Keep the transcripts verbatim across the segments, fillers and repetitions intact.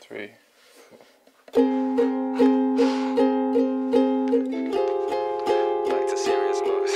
three. Back to serious mode.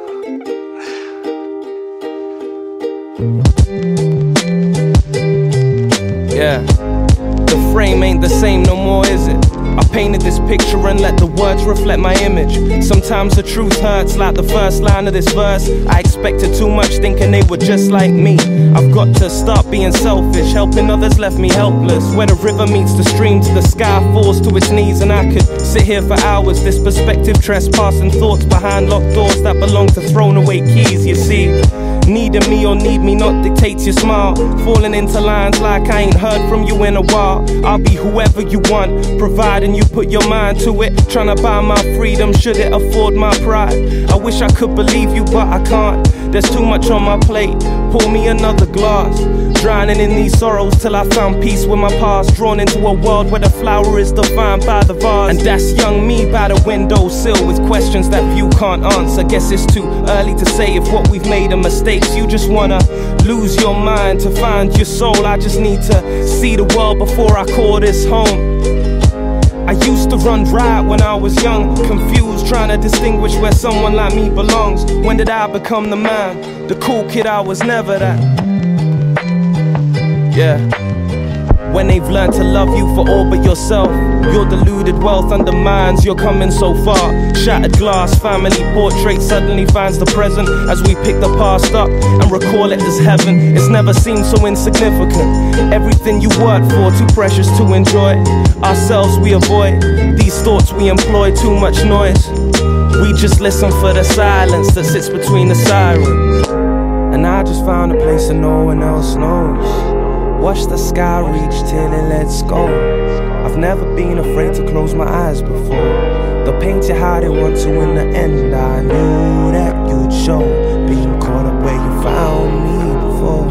Yeah, the frame ain't the same no more, is it? I painted this picture and let the words reflect my image. Sometimes the truth hurts, like the first line of this verse. I expected too much, thinking they were just like me. I've got to stop being selfish, helping others left me helpless. Where the river meets the stream, to the sky falls to its knees. And I could sit here for hours, this perspective trespassing thoughts behind locked doors that belong to thrown away keys, you see. Needing me or need me not dictates your smile. Falling into lines like I ain't heard from you in a while. I'll be whoever you want, providing you put your mind to it. Trying to buy my freedom, should it afford my pride? I wish I could believe you, but I can't. There's too much on my plate, pour me another glass. Drowning in these sorrows till I found peace with my past. Drawn into a world where the flower is defined by the vase. And that's young me by the windowsill, with questions that few can't answer. Guess it's too early to say if what we've made are mistakes. You just wanna lose your mind to find your soul. I just need to see the world before I call this home. I used to run riot when I was young, confused, trying to distinguish where someone like me belongs. When did I become the man? The cool kid, I was never that. Yeah. When they've learned to love you for all but yourself, your deluded wealth undermines you're coming so far. Shattered glass, family portrait suddenly finds the present as we pick the past up and recall it as heaven. It's never seemed so insignificant. Everything you worked for, too precious to enjoy. Ourselves we avoid, these thoughts we employ, too much noise. We just listen for the silence that sits between the sirens. And I just found a place that no one else knows. Watch the sky reach till it lets go. I've never been afraid to close my eyes before. They'll paint you how they want to in the end. I knew that you'd show, being caught up where you found me before.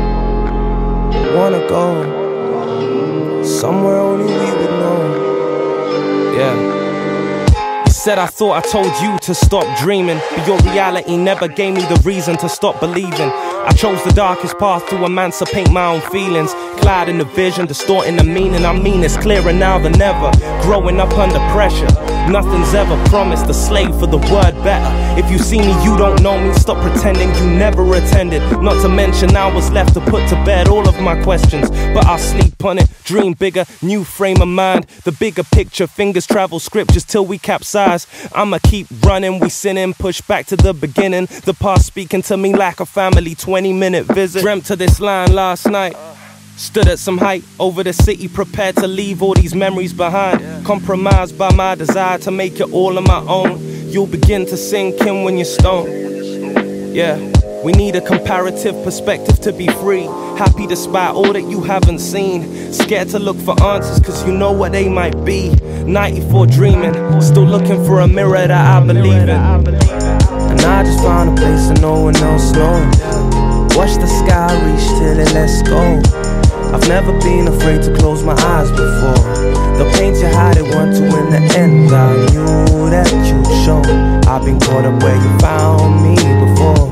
Wanna go somewhere only we would know. Yeah. Said I thought I told you to stop dreaming, but your reality never gave me the reason to stop believing. I chose the darkest path to emancipate my own feelings, clouding the vision, distorting the meaning. I mean it's clearer now than ever, growing up under pressure. Nothing's ever promised, a slave for the word better. If you see me, you don't know me, stop pretending you never attended. Not to mention I was left to put to bed all of my questions, but I'll sleep on it, dream bigger, new frame of mind. The bigger picture, fingers travel scriptures till we capsize. I'ma keep running, we sinning, push back to the beginning. The past speaking to me like a family twenty minute visit. Dreamt of this line last night. Stood at some height over the city, prepared to leave all these memories behind. Compromised by my desire to make it all on my own. You'll begin to sink in when you're stoned. Yeah, we need a comparative perspective to be free. Happy despite all that you haven't seen. Scared to look for answers cause you know what they might be. ninety-four dreaming, still looking for a mirror that I believe in. And I just found a place that no one else knows. Watch the sky reach till it lets go. I've never been afraid to close my eyes before. They'll paint you how they want to in the end. I knew that you'd show. I've been caught up where you found me before.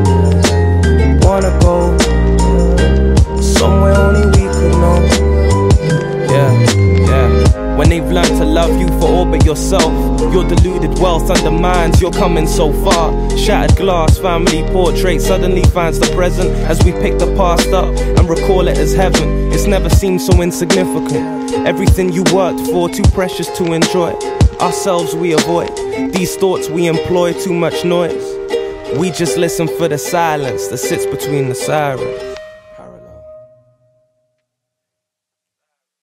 Wanna go somewhere only we could know. Yeah, yeah. When they've learned to love you for all but yourself, your deluded wealth undermines you're coming so far. Shattered glass, family portrait suddenly finds the present as we pick the past up and recall it as heaven. It's never seemed so insignificant. Everything you worked for, too precious to enjoy. Ourselves we avoid, these thoughts we employ, too much noise. We just listen for the silence that sits between the sirens.